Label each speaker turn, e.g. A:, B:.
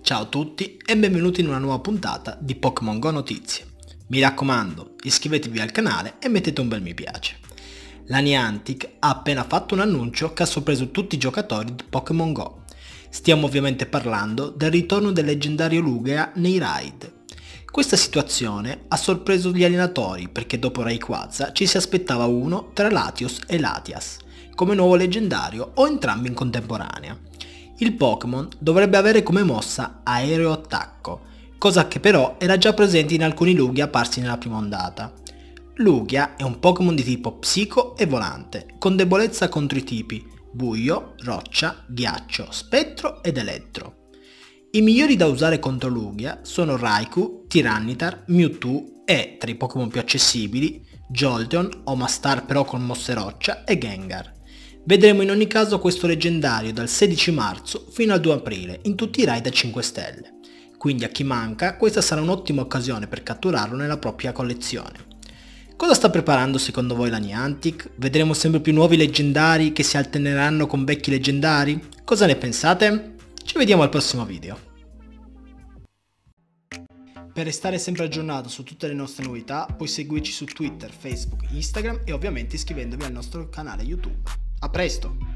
A: Ciao a tutti e benvenuti in una nuova puntata di Pokémon Go Notizie. Mi raccomando, iscrivetevi al canale e mettete un bel mi piace. La Niantic ha appena fatto un annuncio che ha sorpreso tutti i giocatori di Pokémon Go. Stiamo ovviamente parlando del ritorno del leggendario Lugia nei raid. Questa situazione ha sorpreso gli allenatori perché dopo Rayquaza ci si aspettava uno tra Latios e Latias come nuovo leggendario o entrambi in contemporanea. Il Pokémon dovrebbe avere come mossa Aereo Attacco, cosa che però era già presente in alcuni Lugia apparsi nella prima ondata. Lugia è un Pokémon di tipo Psico e Volante, con debolezza contro i tipi Buio, Roccia, Ghiaccio, Spettro ed Elettro. I migliori da usare contro Lugia sono Raikou, Tyranitar, Mewtwo e, tra i Pokémon più accessibili, Jolteon, Omastar però con mosse Roccia e Gengar. Vedremo in ogni caso questo leggendario dal 16 marzo fino al 2 aprile in tutti i raid a 5 stelle, quindi a chi manca questa sarà un'ottima occasione per catturarlo nella propria collezione. Cosa sta preparando secondo voi la Niantic? Vedremo sempre più nuovi leggendari che si alterneranno con vecchi leggendari? Cosa ne pensate? Ci vediamo al prossimo video. Per restare sempre aggiornato su tutte le nostre novità puoi seguirci su Twitter, Facebook, Instagram e ovviamente iscrivendovi al nostro canale YouTube. A presto!